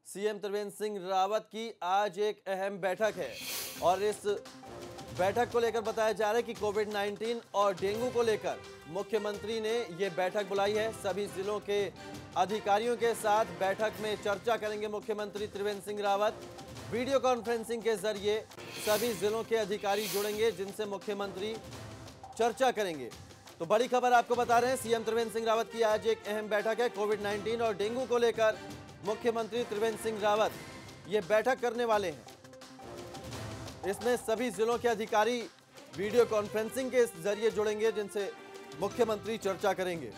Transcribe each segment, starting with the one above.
CM Trivendra Singh Rawat की आज एक अहम बैठक है और इस बैठक को लेकर बताया जा रहा है कि कोविड-19 और डेंगू को लेकर मुख्यमंत्री ने ये बैठक बुलाई है। सभी जिलों के अधिकारियों के साथ बैठक में चर्चा करेंगे मुख्यमंत्री त्रिवेंद्र सिंह रावत। वीडियो कॉन्फ्रेंसिंग के जरिए सभी जिलों के अधिकारी जुड़ेंगे जिनसे मुख्यमंत्री चर्चा करेंगे। तो बड़ी खबर आपको बता रहे हैं, सीएम त्रिवेंद्र सिंह रावत की आज एक अहम बैठक है। कोविड-19 और डेंगू को लेकर मुख्यमंत्री त्रिवेंद्र सिंह रावत ये बैठक करने वाले हैं। इसमें सभी जिलों के अधिकारी वीडियो कॉन्फ्रेंसिंग के जरिए जुड़ेंगे जिनसे मुख्यमंत्री चर्चा करेंगे।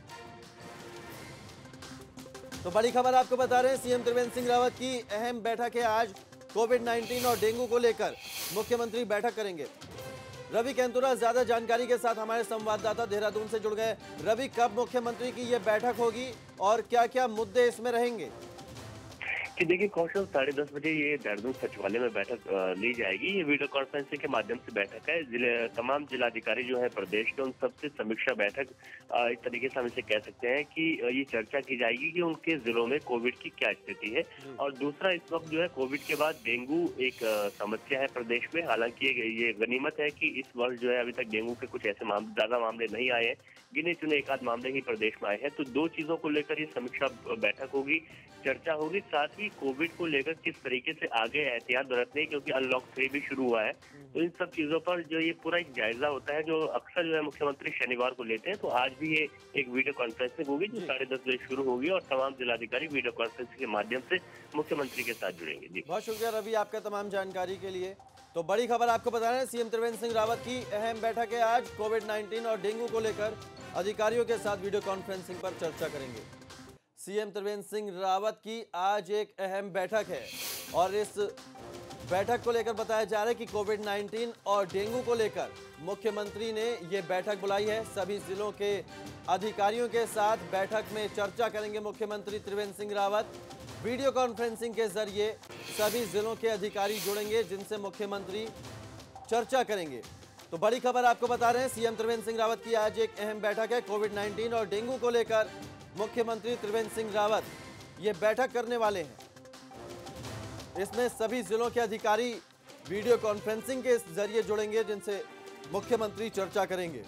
तो बड़ी खबर आपको बता रहे हैं, सीएम त्रिवेंद्र सिंह रावत की अहम बैठक है आज। कोविड-19 और डेंगू को लेकर मुख्यमंत्री बैठक करेंगे। रवि केंतुरा ज्यादा जानकारी के साथ हमारे संवाददाता देहरादून से जुड़ गए। रवि, कब मुख्यमंत्री की यह बैठक होगी और क्या क्या मुद्दे इसमें रहेंगे? कि देखिए कौशल 10:30 बजे ये देहरादून सचिवालय में बैठक ली जाएगी। ये वीडियो कॉन्फ्रेंसिंग के माध्यम से बैठक है। तमाम जिलाधिकारी जो है प्रदेश के, उन सबसे समीक्षा बैठक एक तरीके से हम इसे कह सकते हैं कि ये चर्चा की जाएगी कि उनके जिलों में कोविड की क्या स्थिति है। और दूसरा, इस वक्त जो है कोविड के बाद डेंगू एक समस्या है प्रदेश में। हालांकि ये गनीमत है कि इस वर्ष जो है अभी तक डेंगू के कुछ ऐसे ज्यादा मामले नहीं आए हैं, गिने चुने एक आध मामले ही प्रदेश में आए हैं। तो दो चीजों को लेकर ये समीक्षा बैठक होगी, चर्चा होगी। साथ ही कोविड को लेकर किस तरीके से आगे एहतियात बरतने, क्योंकि अनलॉक 3 भी शुरू हुआ है। तो इन सब चीजों पर जो ये पूरा एक जायजा होता है जो अक्सर जो है मुख्यमंत्री शनिवार को लेते हैं। तो आज भी ये एक वीडियो कॉन्फ्रेंसिंग होगी जो 10:30 बजे शुरू होगी और तमाम जिलाधिकारी वीडियो कॉन्फ्रेंसिंग के माध्यम से मुख्यमंत्री के साथ जुड़ेंगे। जी, बहुत शुक्रिया रवि आपका तमाम जानकारी के लिए। तो बड़ी खबर आपको बता रहे हैं, सीएम त्रिवेंद्र सिंह रावत की अहम बैठक है आज। कोविड-19 और डेंगू को लेकर अधिकारियों के साथ वीडियो कॉन्फ्रेंसिंग पर चर्चा करेंगे। सीएम त्रिवेंद्र सिंह रावत की आज एक अहम बैठक है और इस बैठक को लेकर बताया जा रहा है कि कोविड-19 और डेंगू को लेकर मुख्यमंत्री ने ये बैठक बुलाई है। सभी जिलों के अधिकारियों के साथ बैठक में चर्चा करेंगे मुख्यमंत्री त्रिवेंद्र सिंह रावत। वीडियो कॉन्फ्रेंसिंग के जरिए सभी जिलों के अधिकारी जुड़ेंगे जिनसे मुख्यमंत्री चर्चा करेंगे। तो बड़ी खबर आपको बता रहे हैं, सीएम त्रिवेंद्र सिंह रावत की आज एक अहम बैठक है। कोविड-19 और डेंगू को लेकर मुख्यमंत्री त्रिवेंद्र सिंह रावत ये बैठक करने वाले हैं। इसमें सभी जिलों के अधिकारी वीडियो कॉन्फ्रेंसिंग के जरिए जुड़ेंगे जिनसे मुख्यमंत्री चर्चा करेंगे।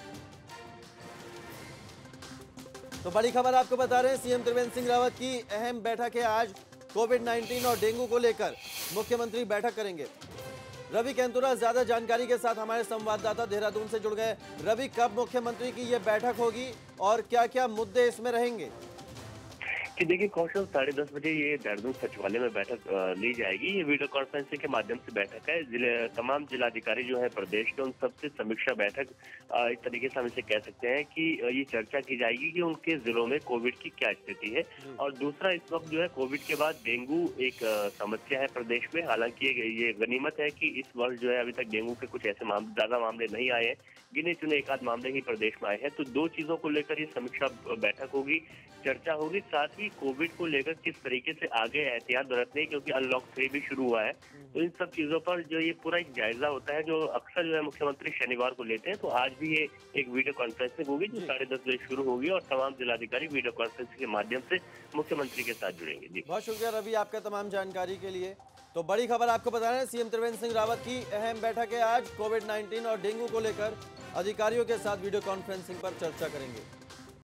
तो बड़ी खबर आपको बता रहे हैं, सीएम त्रिवेंद्र सिंह रावत की अहम बैठक है आज। कोविड-19 और डेंगू को लेकर मुख्यमंत्री बैठक करेंगे। रवि केंतुरा ज्यादा जानकारी के साथ हमारे संवाददाता देहरादून से जुड़ गए। रवि, कब मुख्यमंत्री की यह बैठक होगी और क्या क्या मुद्दे इसमें रहेंगे? कि देखिए कौशल 10:30 बजे ये देहरादून सचिवालय में बैठक ली जाएगी। ये वीडियो कॉन्फ्रेंसिंग के माध्यम से बैठक है। तमाम जिलाधिकारी जो है प्रदेश के, उन सबसे समीक्षा बैठक एक तरीके से हम इसे कह सकते हैं कि ये चर्चा की जाएगी कि उनके जिलों में कोविड की क्या स्थिति है। और दूसरा, इस वक्त जो है कोविड के बाद डेंगू एक समस्या है प्रदेश में। हालांकि ये गनीमत है कि इस वर्ष जो है अभी तक डेंगू के कुछ ऐसे ज्यादा मामले नहीं आए हैं, गिने चुने एक आध मामले ही प्रदेश में आए हैं। तो दो चीजों को लेकर ये समीक्षा बैठक होगी, चर्चा होगी। साथ ही कोविड को लेकर किस तरीके से आगे एहतियात बरतने, क्योंकि अनलॉक 3 भी शुरू हुआ है। तो इन सब चीजों पर जो ये पूरा एक जायजा होता है जो अक्सर जो है मुख्यमंत्री शनिवार को लेते हैं। तो आज भी ये एक वीडियो कॉन्फ्रेंसिंग होगी जो 10:30 बजे शुरू होगी और तमाम जिलाधिकारी वीडियो कॉन्फ्रेंसिंग के माध्यम से मुख्यमंत्री के साथ जुड़ेंगे। जी, बहुत शुक्रिया रवि आपका तमाम जानकारी के लिए। तो बड़ी खबर आपको बता रहे हैं, सीएम त्रिवेंद्र सिंह रावत की अहम बैठक है आज। कोविड-19 और डेंगू को लेकर अधिकारियों के साथ वीडियो कॉन्फ्रेंसिंग पर चर्चा करेंगे।